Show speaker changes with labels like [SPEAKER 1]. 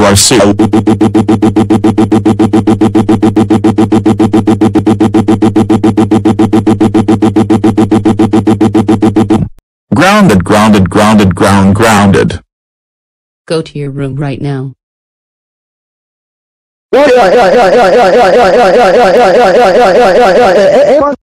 [SPEAKER 1] you are so grounded, grounded, grounded, grounded.
[SPEAKER 2] Go to your room right now.